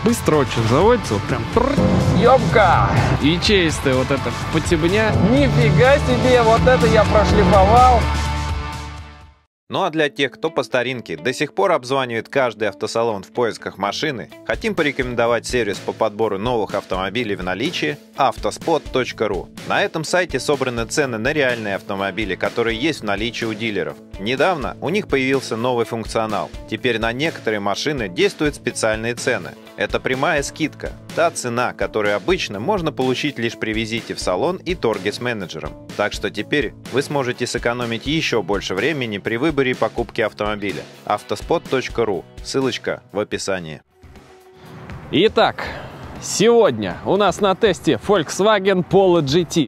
быстро очень заводится, вот прям Ёбка! ячеистая вот эта потебня. Нифига себе, вот это я прошлифовал. Ну а для тех, кто по старинке до сих пор обзванивает каждый автосалон в поисках машины, хотим порекомендовать сервис по подбору новых автомобилей в наличии autospot.ru. На этом сайте собраны цены на реальные автомобили, которые есть в наличии у дилеров. Недавно у них появился новый функционал. Теперь на некоторые машины действуют специальные цены. Это прямая скидка. Та цена, которую обычно можно получить лишь при визите в салон и торге с менеджером. Так что теперь вы сможете сэкономить еще больше времени при выборе и покупке автомобиля. autospot.ru. Ссылочка в описании. Итак, сегодня у нас на тесте Volkswagen Polo GT.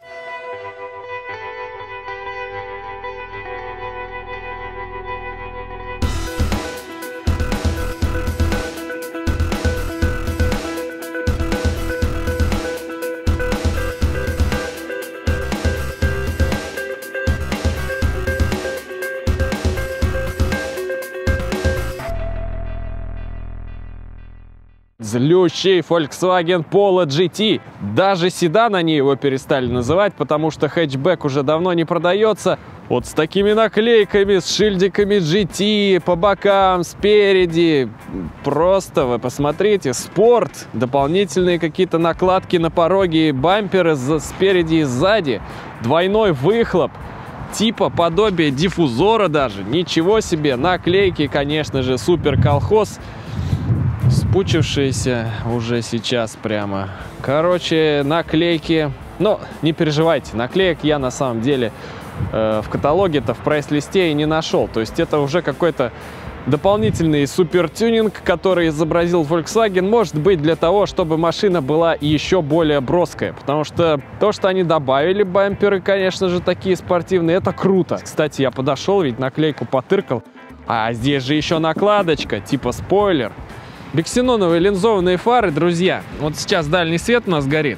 Злющий Volkswagen Polo GT. Даже седан они его перестали называть, потому что хэтчбэк уже давно не продается. Вот с такими наклейками, с шильдиками GT по бокам, спереди. Просто вы посмотрите, спорт, дополнительные какие-то накладки на пороги, бамперы спереди и сзади, двойной выхлоп. Типа подобие диффузора даже. Ничего себе. Наклейки, конечно же, супер колхоз. Спучившиеся уже сейчас прямо. Короче, наклейки. Но не переживайте, наклеек я на самом деле в каталоге-то, в прайс-листе и не нашел. То есть это уже какой-то дополнительный супертюнинг, который изобразил Volkswagen, может быть для того, чтобы машина была еще более броская. Потому что то, что они добавили бамперы, конечно же, такие спортивные, это круто. Кстати, я подошел, ведь наклейку потыркал. А здесь же еще накладочка, типа спойлер. Биксеноновые линзованные фары, друзья. Вот сейчас дальний свет у нас горит.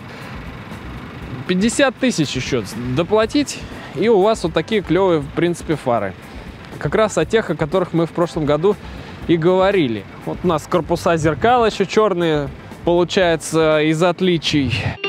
50 тысяч еще доплатить, и у вас вот такие клевые, в принципе, фары. Как раз о тех, о которых мы в прошлом году и говорили. Вот у нас корпуса зеркал еще черные, получается, из отличий.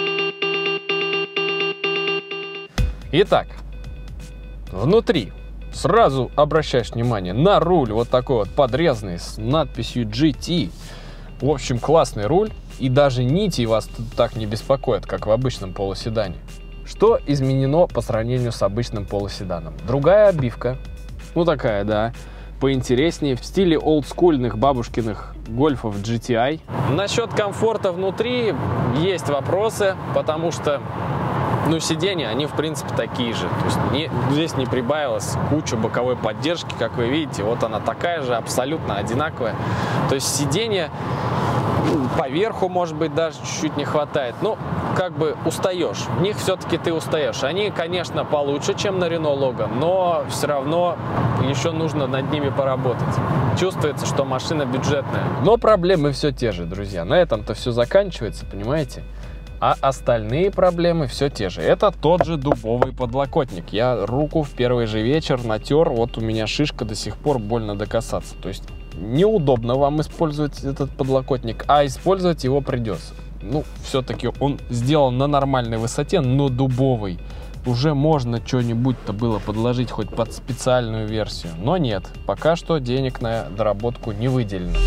Итак, внутри сразу обращаешь внимание на руль вот такой вот подрезанный с надписью GT. В общем, классный руль, и даже нити вас тут так не беспокоят, как в обычном полуседане. Что изменено по сравнению с обычным полуседаном? Другая обивка, ну такая, да, поинтереснее, в стиле олдскульных бабушкиных гольфов GTI. Насчет комфорта внутри есть вопросы, потому что ну, сиденья, они, в принципе, такие же. То есть здесь не прибавилось кучу боковой поддержки, как вы видите. Вот она такая же, абсолютно одинаковая. То есть сиденья по верху, может быть, даже чуть-чуть не хватает. Ну, как бы устаешь. В них все-таки ты устаешь. Они, конечно, получше, чем на Renault Logan, но все равно еще нужно над ними поработать. Чувствуется, что машина бюджетная. Но проблемы все те же, друзья. На этом-то все заканчивается, понимаете? А остальные проблемы все те же. Это тот же дубовый подлокотник. Я руку в первый же вечер натер. Вот у меня шишка до сих пор больно докасаться. То есть неудобно вам использовать этот подлокотник, а использовать его придется. Ну, все-таки он сделан на нормальной высоте, но дубовый. Уже можно что-нибудь-то было подложить хоть под специальную версию. Но нет, пока что денег на доработку не выделено.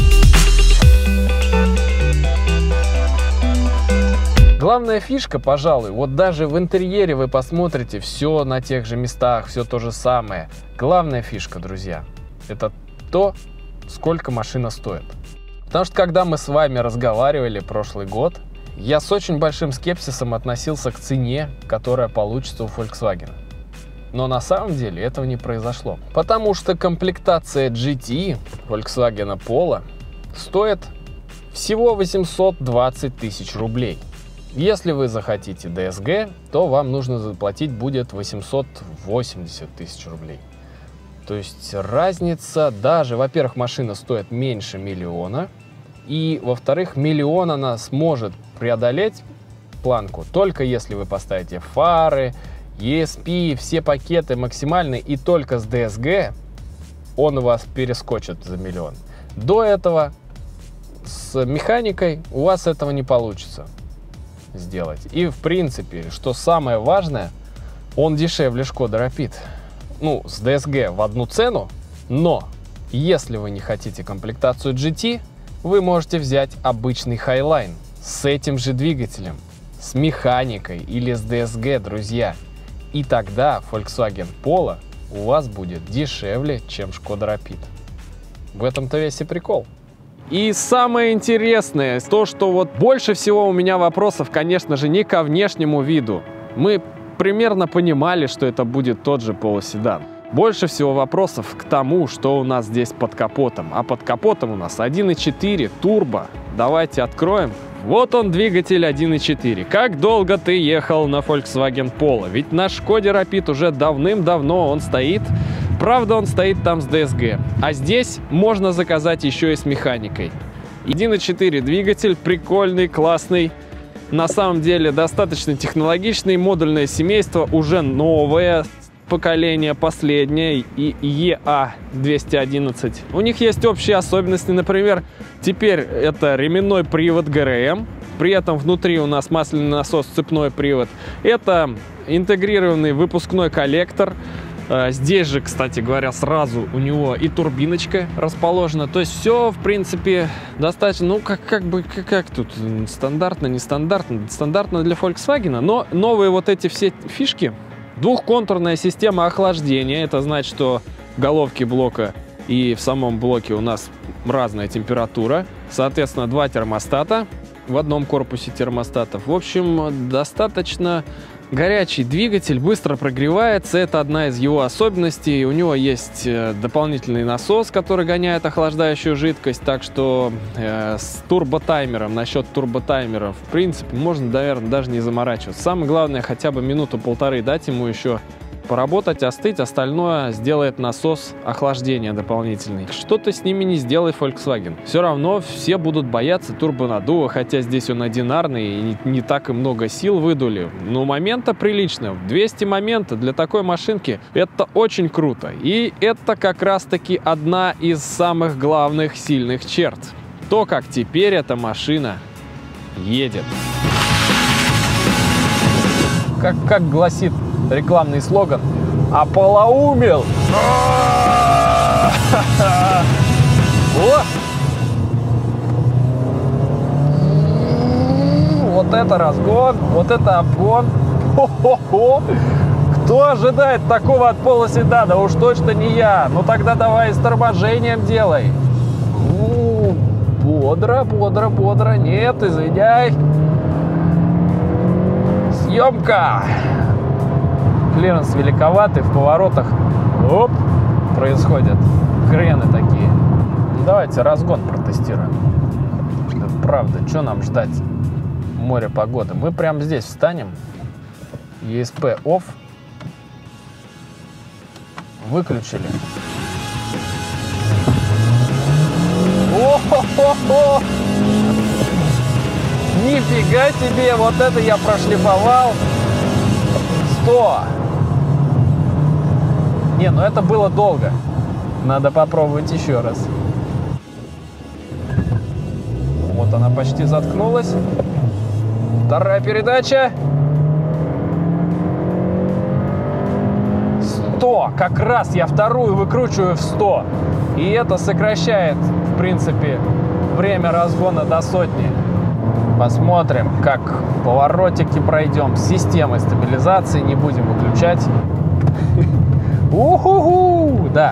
Главная фишка, пожалуй, вот даже в интерьере вы посмотрите, все на тех же местах, все то же самое. Главная фишка, друзья, это то, сколько машина стоит. Потому что когда мы с вами разговаривали прошлый год, я с очень большим скепсисом относился к цене, которая получится у Volkswagen. Но на самом деле этого не произошло. Потому что комплектация GT Volkswagen Polo стоит всего 820 тысяч рублей. Если вы захотите DSG, то вам нужно заплатить будет 880 тысяч рублей. То есть разница даже, во-первых, машина стоит меньше миллиона, и, во-вторых, миллион она сможет преодолеть планку только если вы поставите фары, ESP, все пакеты максимальные, и только с DSG он у вас перескочит за миллион. До этого с механикой у вас этого не получится сделать. И в принципе, что самое важное, он дешевле Шкода Rapid. Ну, с DSG в одну цену, но если вы не хотите комплектацию GT, вы можете взять обычный Highline с этим же двигателем, с механикой или с DSG, друзья. И тогда Volkswagen Polo у вас будет дешевле, чем Шкода Rapid. В этом-то весь и прикол. И самое интересное, то, что вот больше всего у меня вопросов, конечно же, не ко внешнему виду. Мы примерно понимали, что это будет тот же полуседан. Больше всего вопросов к тому, что у нас здесь под капотом. А под капотом у нас 1.4 турбо. Давайте откроем. Вот он, двигатель 1.4. Как долго ты ехал на Volkswagen Polo? Ведь на Шкоде Rapid уже давным-давно он стоит. Правда, он стоит там с DSG. А здесь можно заказать еще и с механикой. 1.4 двигатель, прикольный, классный. На самом деле достаточно технологичный. Модульное семейство уже новое поколение, последнее, и EA211. У них есть общие особенности. Например, теперь это ременной привод ГРМ. При этом внутри у нас масляный насос, цепной привод. Это интегрированный выпускной коллектор. Здесь же, кстати говоря, сразу у него и турбиночка расположена. То есть все, в принципе, достаточно, ну, как тут, стандартно, нестандартно. Стандартно для Volkswagen, но новые вот эти все фишки. Двухконтурная система охлаждения. Это значит, что в головке блока и в самом блоке у нас разная температура. Соответственно, два термостата. В одном корпусе термостатов. В общем, достаточно горячий двигатель, быстро прогревается. Это одна из его особенностей. У него есть дополнительный насос, который гоняет охлаждающую жидкость. Так что с турботаймером, насчет турботаймера, в принципе, можно, наверное, даже не заморачиваться. Самое главное, хотя бы минуту-полторы дать ему еще поработать, остыть. Остальное сделает насос охлаждения дополнительный. Что-то с ними не сделает Volkswagen. Все равно все будут бояться турбонаддува, хотя здесь он одинарный и не так и много сил выдули. Но момента прилично. 200 момента для такой машинки — это очень круто. И это как раз-таки одна из самых главных сильных черт. То, как теперь эта машина едет. Как гласит рекламный слоган: «Ополоумел!» Вот это разгон, вот это обгон. Хо-хо-хо. Кто ожидает такого от полуседана? Уж точно не я. Ну тогда давай с торможением делай. Бодро, бодро, бодро. Нет, извиняй. Съемка. Клиренс великоватый, в поворотах оп, происходят крены такие. Ну, давайте разгон протестируем. Да, правда, что нам ждать? Море погоды. Мы прямо здесь встанем. ESP off. Выключили. О-хо-хо-хо! Нифига себе! Вот это я прошлифовал! 100! Не, ну это было долго. Надо попробовать еще раз. Вот она почти заткнулась. Вторая передача. 100! Как раз я вторую выкручиваю в 100. И это сокращает, в принципе, время разгона до сотни. Посмотрим, как поворотики пройдем с системой стабилизации. Не будем выключать. Уху-ху! Да.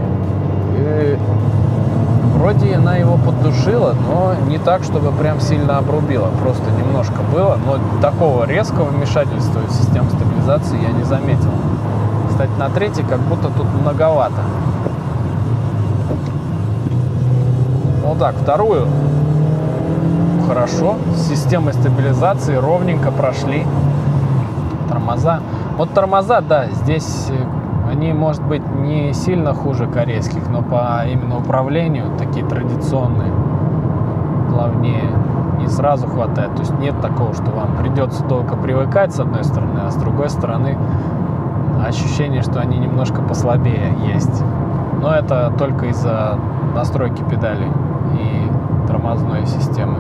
Вроде она его поддушила, но не так, чтобы прям сильно обрубила. Просто немножко было. Но такого резкого вмешательства в систему стабилизации я не заметил. Кстати, на третьей как будто тут многовато. Вот так, вторую. Хорошо. С системой стабилизации ровненько прошли. Тормоза. Вот тормоза, да, здесь они, может быть, не сильно хуже корейских, но по именно управлению такие традиционные, плавнее, не сразу хватает. То есть нет такого, что вам придется долго привыкать с одной стороны, а с другой стороны ощущение, что они немножко послабее есть. Но это только из-за настройки педалей и тормозной системы.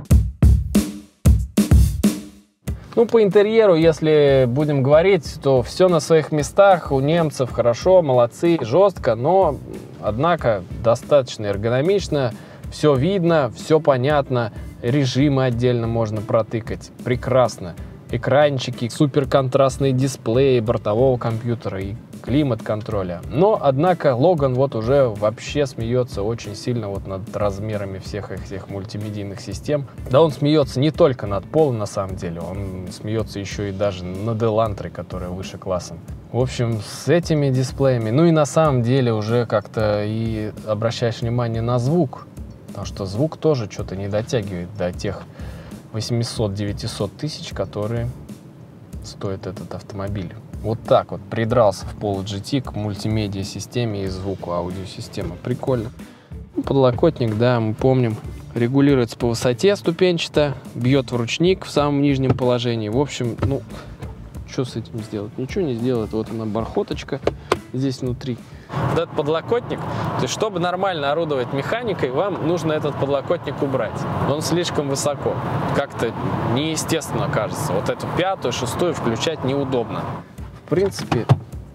Ну, по интерьеру, если будем говорить, то все на своих местах. У немцев хорошо, молодцы, жестко, но, однако, достаточно эргономично. Все видно, все понятно. Режимы отдельно можно протыкать. Прекрасно. Экранчики, суперконтрастные дисплеи бортового компьютера и климат-контроля. Но, однако, Логан вот уже вообще смеется очень сильно вот над размерами всех этих мультимедийных систем. Да он смеется не только над Полом, на самом деле, он смеется еще и даже над Элантрой, которая выше классом. В общем, с этими дисплеями, ну и на самом деле уже как-то и обращаешь внимание на звук, потому что звук тоже что-то не дотягивает до тех 800-900 тысяч, которые стоит этот автомобиль. Вот так вот придрался в Polo GT к мультимедиа-системе и звуку аудиосистемы. Прикольно. Подлокотник, да, мы помним, регулируется по высоте ступенчато, бьет в ручник в самом нижнем положении. В общем, ну, что с этим сделать? Ничего не сделать. Вот она, бархоточка здесь внутри. Вот этот подлокотник, то есть, чтобы нормально орудовать механикой, вам нужно этот подлокотник убрать. Он слишком высоко. Как-то неестественно кажется. Вот эту пятую, шестую включать неудобно. В принципе,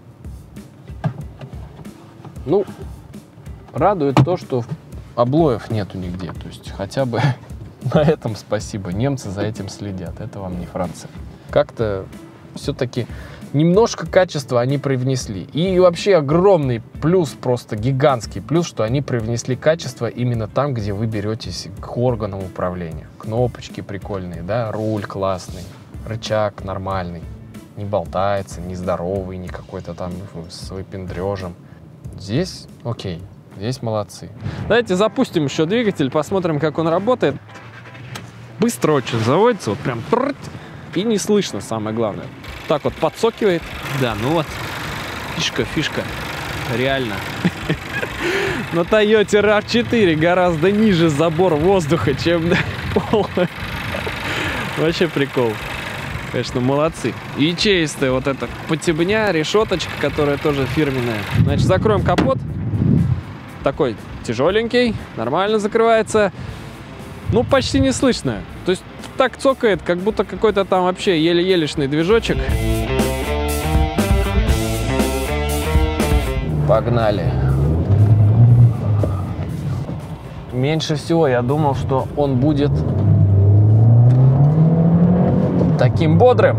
ну, радует то, что облоев нету нигде. То есть, хотя бы на этом спасибо. Немцы за этим следят. Это вам не Франция. Как-то все-таки немножко качества они привнесли. И вообще огромный плюс, просто гигантский плюс, что они привнесли качество именно там, где вы беретесь к органам управления. Кнопочки прикольные, да, руль классный, рычаг нормальный, не болтается, не здоровый, не какой-то там с выпендрежем. Здесь окей, здесь молодцы. Давайте запустим еще двигатель, посмотрим, как он работает. Быстро очень заводится, вот прям и не слышно, самое главное. Так вот подсокивает. Да, ну вот, фишка, реально. На Toyota RAV4 гораздо ниже забор воздуха, чем на Polo. Вообще прикол. Конечно, молодцы. Ячеистая вот эта потебня, решеточка, которая тоже фирменная. Значит, закроем капот. Такой тяжеленький, нормально закрывается. Ну, почти не слышно. То есть так цокает, как будто какой-то там вообще еле-елешный движочек. Погнали. Меньше всего я думал, что он будет таким бодрым.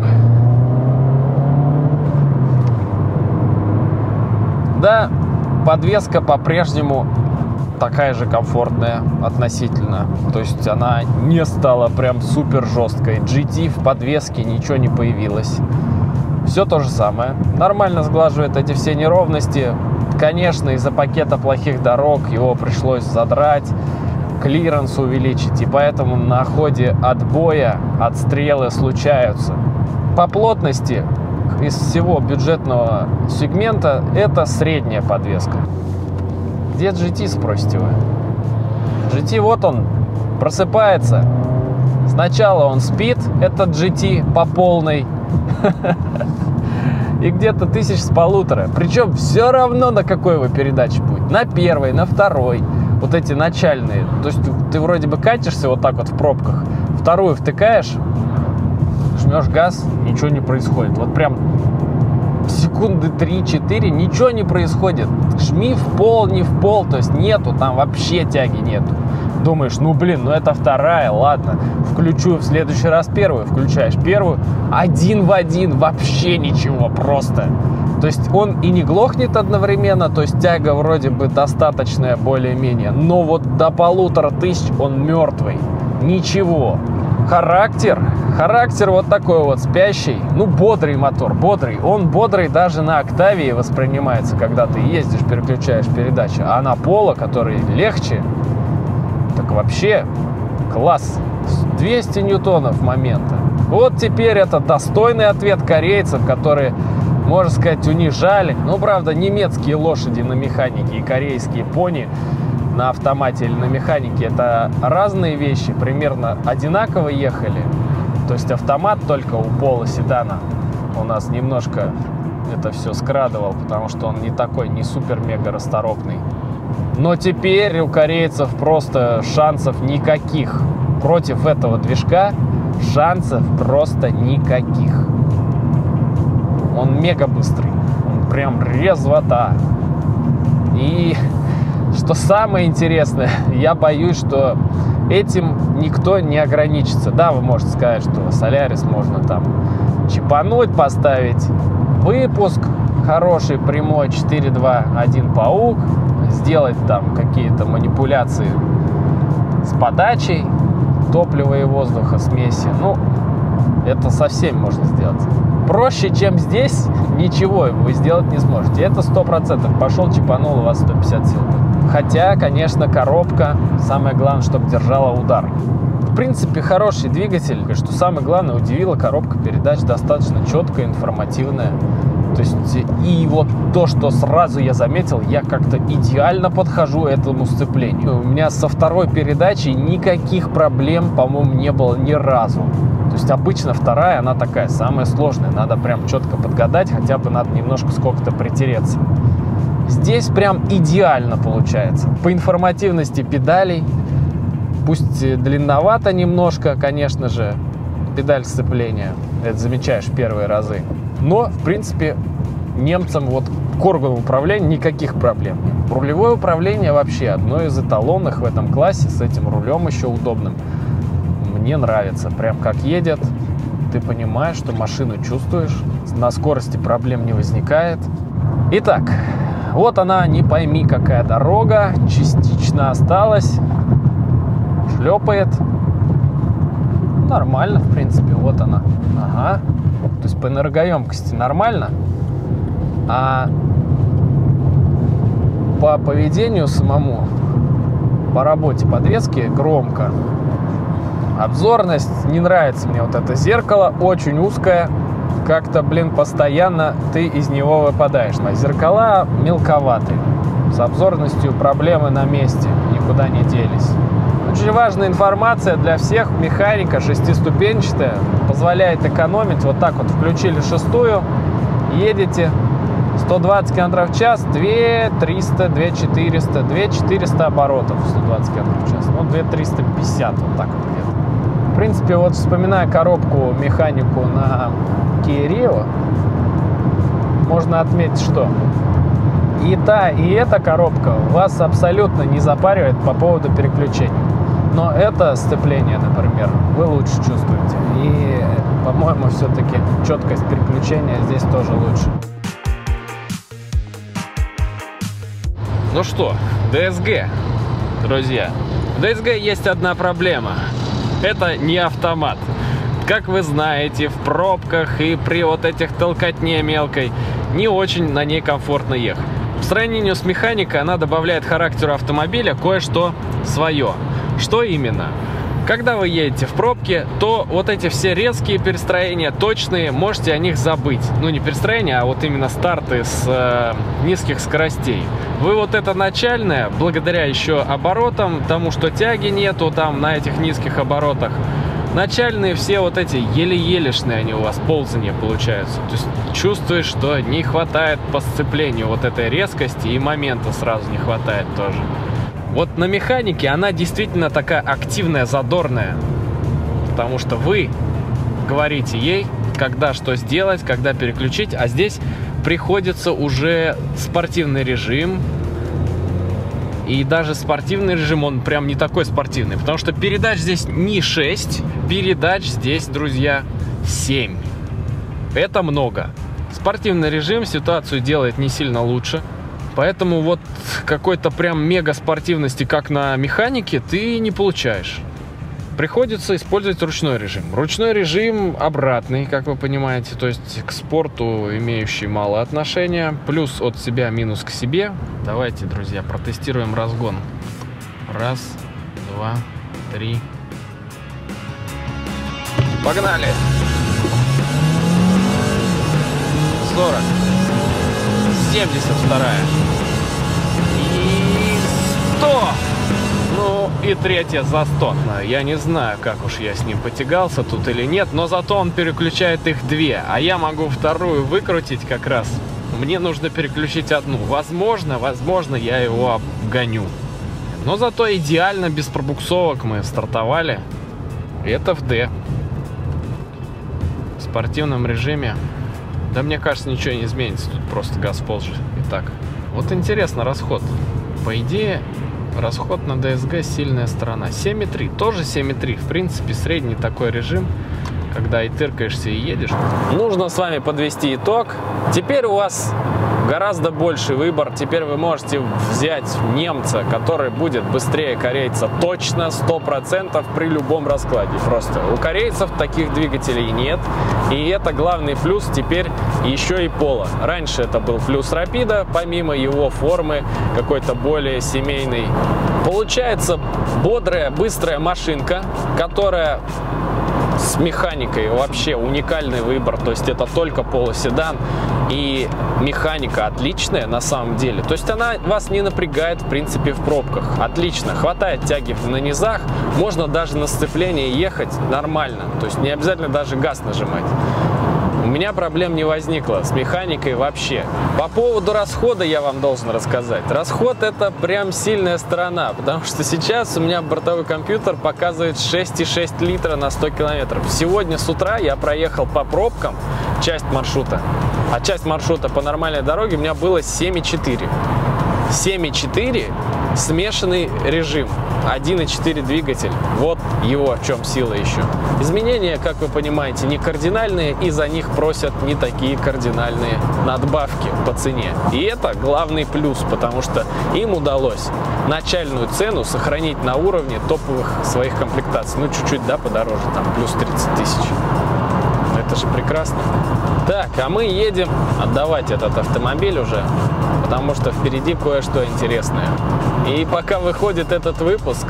Да, подвеска по-прежнему такая же комфортная относительно. То есть она не стала прям супер жесткой. GT в подвеске ничего не появилось. Все то же самое. Нормально сглаживает эти все неровности. Конечно, из-за пакета плохих дорог его пришлось задрать, клиренс увеличить. И поэтому на ходе отбоя отстрелы случаются. По плотности из всего бюджетного сегмента это средняя подвеска. Где GT, спросите вы? GT, вот он, просыпается. Сначала он спит, этот GT по полной. И где-то 1500. Причем все равно на какой вы передаче будет. На первой, на второй. Вот эти начальные. То есть ты вроде бы катишься вот так вот в пробках. Вторую втыкаешь, жмешь газ, ничего не происходит. Вот прям секунды 3-4 ничего не происходит. Жми в пол, не в пол, то есть нету, там вообще тяги нету. Думаешь, ну блин, ну это вторая, ладно, включу в следующий раз первую, включаешь первую, один в один, вообще ничего, просто. То есть он и не глохнет одновременно, то есть тяга вроде бы достаточная более-менее, но вот до 1500 он мертвый, ничего. Характер вот такой вот спящий, ну бодрый мотор, бодрый. Он бодрый даже на Октавии воспринимается, когда ты ездишь, переключаешь передачи. А на Polo, который легче, так вообще класс. 200 ньютонов момента. Вот теперь это достойный ответ корейцев, которые, можно сказать, унижали. Ну, правда, немецкие лошади на механике и корейские пони на автомате или на механике — это разные вещи, примерно одинаково ехали. То есть автомат только у Polo седана у нас немножко это все скрадывал, потому что он не такой, не супер-мега расторопный. Но теперь у корейцев просто шансов никаких. Против этого движка шансов просто никаких. Он мега быстрый. Он прям резвота. И что самое интересное, я боюсь, что этим никто не ограничится. Да, вы можете сказать, что Солярис можно там чипануть, поставить выпуск хороший, прямой, 4.2.1 паук, сделать там какие-то манипуляции с подачей топлива и воздуха, смеси. Ну, это совсем можно сделать. Проще, чем здесь, ничего вы сделать не сможете. Это 100%. Пошел, чипанул, у вас 150 сил. Хотя, конечно, коробка, самое главное, чтобы держала удар. В принципе, хороший двигатель. Что самое главное, удивила коробка передач достаточно четкая, информативная. То есть, и вот то, что сразу я заметил, я как-то идеально подхожу этому сцеплению. У меня со второй передачей никаких проблем, по-моему, не было ни разу. То есть обычно вторая, она такая, самая сложная. Надо прям четко подгадать, хотя бы надо немножко сколько-то притереться. Здесь прям идеально получается. По информативности педалей, пусть длинновато немножко, конечно же, педаль сцепления. Это замечаешь в первые разы. Но, в принципе, немцам вот к органу управления никаких проблем нет. Рулевое управление вообще одно из эталонных в этом классе, с этим рулем еще удобным. Мне нравится. Прям как едет, ты понимаешь, что машину чувствуешь, на скорости проблем не возникает. Итак, вот она, не пойми какая дорога, частично осталась, шлепает. Нормально, в принципе, вот она. Ага. То есть по энергоемкости нормально, а по поведению самому, по работе подвески громко. Обзорность, не нравится мне вот это зеркало, очень узкое, как-то, постоянно ты из него выпадаешь. Зеркала мелковаты, с обзорностью проблемы на месте, никуда не делись. Очень важная информация для всех. Механика шестиступенчатая, позволяет экономить. Вот так вот включили шестую, едете 120 км в час, 2300, 2400, 2400 оборотов 120 км в час. Ну, 2350, вот так вот где-то. В принципе, вот вспоминая коробку, механику на Kia Rio, можно отметить, что и та, и эта коробка вас абсолютно не запаривает по поводу переключений. Но это сцепление, например, вы лучше чувствуете. И, по-моему, все-таки четкость переключения здесь тоже лучше. Ну что, DSG, друзья. В DSG есть одна проблема. Это не автомат. Как вы знаете, в пробках и при вот этих толкотне мелкой не очень на ней комфортно ехать. В сравнении с механикой она добавляет характеру автомобиля кое-что свое. Что именно? Когда вы едете в пробке, то вот эти все резкие перестроения, точные, можете о них забыть. Ну, не перестроения, а вот именно старты с низких скоростей. Вы вот это начальное, благодаря еще оборотам, тому, что тяги нету там на этих низких оборотах, начальные все вот эти еле-елешные они у вас ползания получаются. То есть чувствуешь, что не хватает по сцеплению вот этой резкости, и момента сразу не хватает тоже. Вот на механике она действительно такая активная, задорная, потому что вы говорите ей, когда что сделать, когда переключить, а здесь приходится уже спортивный режим. И даже спортивный режим, он прям не такой спортивный, потому что передач здесь не 6, передач здесь, друзья, 7. Это много. Спортивный режим ситуацию делает не сильно лучше. Поэтому вот какой-то прям мега спортивности, как на механике, ты не получаешь. Приходится использовать ручной режим. Ручной режим обратный, как вы понимаете, то есть к спорту имеющий мало отношения. Плюс от себя, минус к себе. Давайте, друзья, протестируем разгон. Раз, два, три. Погнали! 40. 72-я. И 100. Ну, и третья за 100. Я не знаю, как уж я с ним потягался тут или нет, но зато он переключает их две. А я могу вторую выкрутить как раз. У мне нужно переключить одну. Возможно, я его обгоню. Но зато идеально без пробуксовок мы стартовали. Это в D. В спортивном режиме. Да, мне кажется, ничего не изменится. Тут просто газ позже. Итак, вот интересно расход. По идее, расход на DSG сильная сторона. 7,3. Тоже 7,3. В принципе, средний такой режим, когда и тыркаешься, и едешь. Нужно с вами подвести итог. Теперь у вас гораздо больший выбор. Теперь вы можете взять немца, который будет быстрее корейца точно, 100% при любом раскладе. Просто у корейцев таких двигателей нет. И это главный плюс теперь еще и Пола. Раньше это был плюс Рапида, помимо его формы какой-то более семейной. Получается бодрая, быстрая машинка, которая с механикой вообще уникальный выбор. То есть это только полуседан, и механика отличная на самом деле. То есть она вас не напрягает в принципе в пробках. Отлично, хватает тяги на низах, можно даже на сцеплении ехать нормально. То есть не обязательно даже газ нажимать. У меня проблем не возникло с механикой вообще. По поводу расхода я вам должен рассказать. Расход — это прям сильная сторона, потому что сейчас у меня бортовой компьютер показывает 6,6 литра на 100 километров. Сегодня с утра я проехал по пробкам часть маршрута, а часть маршрута по нормальной дороге у меня было 7,4. 7,4 смешанный режим, 1,4 двигатель. Вот его в чем сила еще. Изменения, как вы понимаете, не кардинальные, и за них просят не такие кардинальные надбавки по цене. И это главный плюс, потому что им удалось начальную цену сохранить на уровне топовых своих комплектаций. Ну, чуть-чуть, да, подороже, там, плюс 30 тысяч. Это же прекрасно. Так, а мы едем отдавать этот автомобиль уже, потому что впереди кое-что интересное. И пока выходит этот выпуск,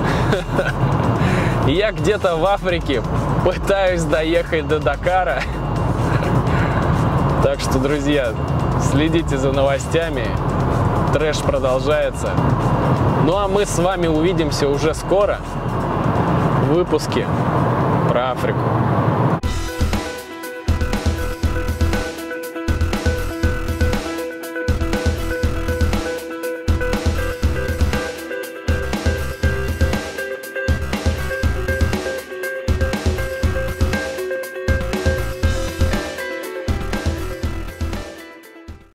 я где-то в Африке пытаюсь доехать до Дакара. Так что, друзья, следите за новостями. Трэш продолжается. Ну а мы с вами увидимся уже скоро в выпуске про Африку.